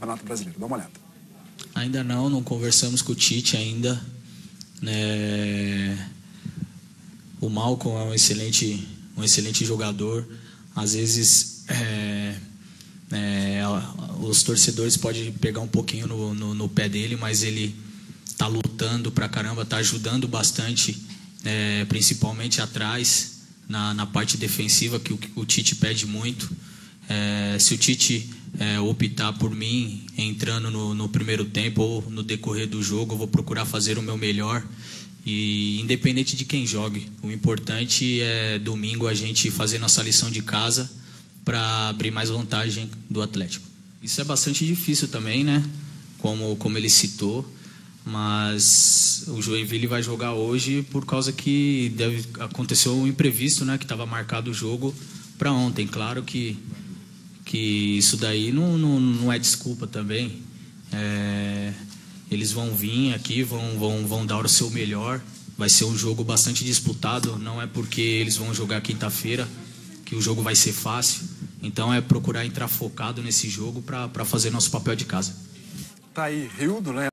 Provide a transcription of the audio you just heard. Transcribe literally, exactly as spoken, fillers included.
Campeonato Brasileiro. Dá uma olhada. Ainda não, não conversamos com o Tite ainda. É... O Malcom é um excelente, um excelente jogador. Às vezes é... É... os torcedores podem pegar um pouquinho no, no, no pé dele, mas ele está lutando pra caramba, está ajudando bastante, é... principalmente atrás, na, na parte defensiva, que o, o Tite pede muito. É... Se o Tite é, optar por mim entrando no, no primeiro tempo ou no decorrer do jogo, eu vou procurar fazer o meu melhor. E independente de quem jogue, o importante é domingo a gente fazer nossa lição de casa para abrir mais vantagem do Atlético. Isso é bastante difícil também, né? Como, como ele citou, mas o Joinville vai jogar hoje por causa que deve, aconteceu um imprevisto, né? Que estava marcado o jogo para ontem. Claro que, que isso daí não, não, não é desculpa também. É... Eles vão vir aqui, vão, vão, vão dar o seu melhor. Vai ser um jogo bastante disputado. Não é porque eles vão jogar quinta-feira que o jogo vai ser fácil. Então é procurar entrar focado nesse jogo para fazer nosso papel de casa. Tá aí, Rildo, né?